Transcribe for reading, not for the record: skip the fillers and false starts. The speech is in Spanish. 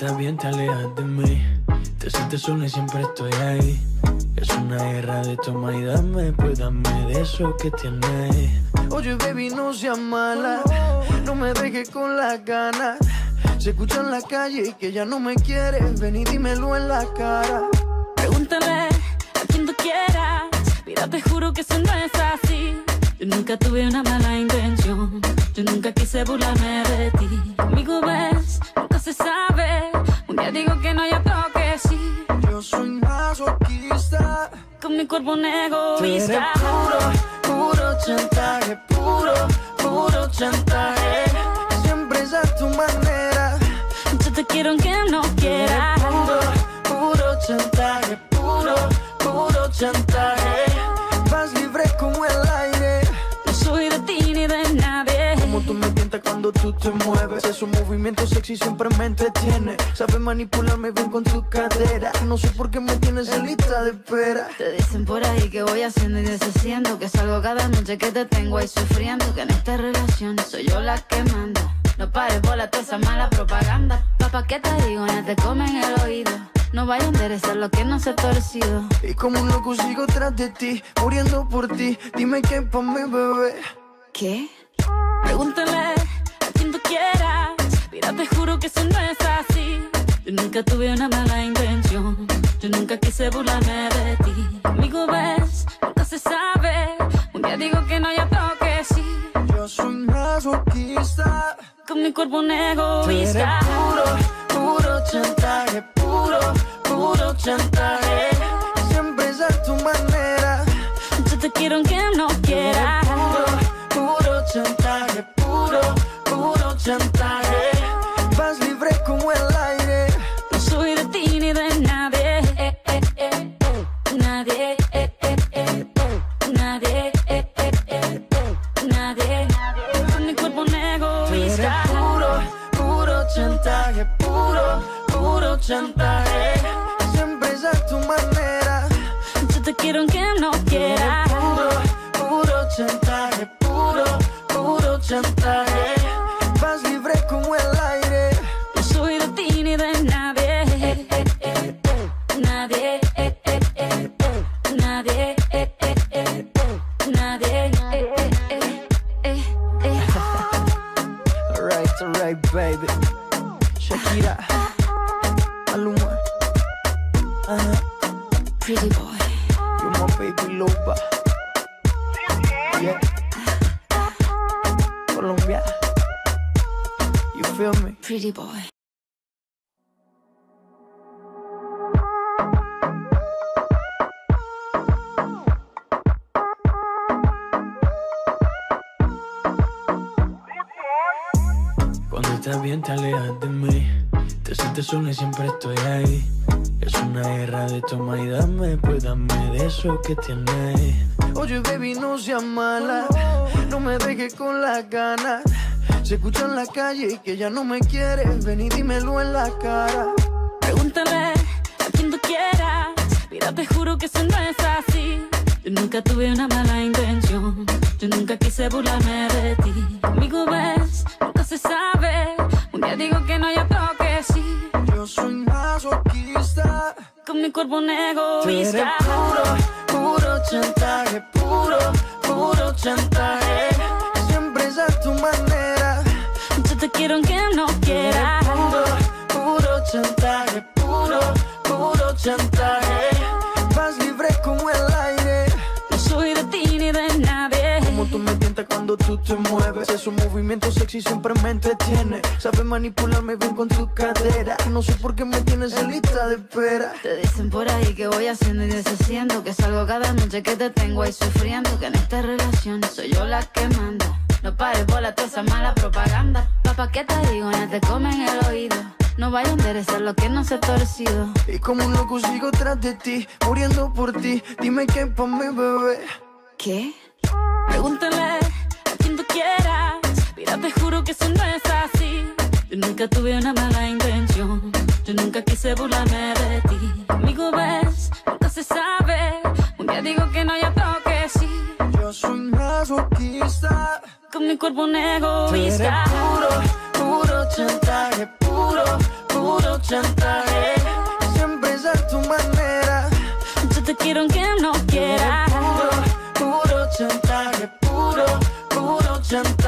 estás bien te alejas de mí. Te sientes sola y siempre estoy ahí. Es una guerra de toma y dame, pues dame de eso que tienes. Oye baby, no seas mala, no me dejes con las ganas. Se escucha en la calle y que ya no me quieres, ven y dímelo en la cara. Pregúntale a quien tú quieras, mira te juro que eso no es así. Yo nunca tuve una mala intención, yo nunca quise burlarme de ti. Conmigo ves, nunca se sabe, un día digo que no, ya toque sí. Yo soy masoquista, con mi cuerpo un egoísta. Tú eres puro chantaje, puro chantaje. Siempre es a tu manera. Yo te quiero aunque no quieras. Puro chantaje, puro chantaje. Vas libre como el aire. No soy de ti ni de nadie. Como tú me tientas cuando tú te mueves. Esos movimientos sexy siempre me entretiene. Sabes manipularme bien con tu cadera. No sé por qué me tienes en lista de espera. Te dicen por ahí que voy haciendo y deshaciendo, que salgo cada noche que te tengo ahí sufriendo, que en esta relación soy yo la que manda. No pares bola toda esa mala propaganda. Papá, ¿qué te digo? No te comen el oído. No vaya a enderezar lo que no se ha torcido. Y como un loco sigo tras de ti, muriendo por ti. Dime qué pa' mi bebé. ¿Qué? Pregúntale a quien tú quieras, mira te juro que eso no es así. Yo nunca tuve una mala intención, yo nunca quise burlarme de ti. Conmigo ves, nunca se sabe, un día digo que no, ya toque sí. Yo soy masoquista, con mi cuerpo un egoísta. Puro chantaje, puro chantaje. Siempre es a tu manera. Yo te quiero aunque no quieras. Puro chantaje, puro chantaje. Vas libre como el aire. No soy de ti ni de nadie. Nadie. Nadie. Nadie. Con mi cuerpo un egoísta. Puro chantaje, puro chantaje. Siempre es a tu manera. Yo te quiero aunque no quieras. Puro chantaje, puro chantaje. Vas libre como el aire. No soy de ti ni de nadie. Nadie. Nadie. Nadie. Alright, baby. Shakira, Maluma, Pretty boy. you're my baby loba. Yeah. Colombia, you feel me? Pretty boy. Cuando estás bien te alejas de mí. Te sientes sola y siempre estoy ahí. Es una guerra de toma y dame, pues dame de eso que tienes. Oye baby, no seas mala, no me dejes con las ganas. Se escucha en la calle y que ya no me quieres, ven y dímelo en la cara. Pregúntale a quien tú quieras, mira te juro que eso no es así. Yo nunca tuve una mala intención, yo nunca quise burlarme de ti. Conmigo ves, nunca se sabe, un día digo que no, ya toque sí. Yo soy masoquista, con mi cuerpo un tú eres egoísta. puro chantaje, puro chantaje. Siempre es a tu manera. Yo te quiero aunque no quieras. Puro chantaje, puro chantaje. Vas libre como el aire. No soy de ti ni de nadie. Como tú me tientas cuando tú te mueves. Esos movimientos sexy siempre me entretiene. Sabes manipularme bien con tu cadera. No sé por qué me tienes en lista de espera. Te dicen por ahí que voy haciendo y deshaciendo, que salgo cada noche que te tengo ahí sufriendo, que en esta relación soy yo la que manda. No pares bola toda esa mala propaganda. Papá, ¿qué te digo? No te comen el oído. No vaya a enderezar lo que no se ha torcido. Y como un loco sigo tras de ti, muriendo por ti. Dime qué pa' mi bebé. ¿Qué? Pregúntale a quien tú quieras, mira te juro que eso no es así. Yo nunca tuve una mala intención, yo nunca quise burlarme de ti. Conmigo ves, nunca se sabe, un día digo que no, ya toque sí. Yo soy masoquista, con mi cuerpo un egoísta. puro chantaje, puro chantaje. Siempre es a tu manera. Yo te quiero aunque no quieras. Puro chantaje, puro chantaje.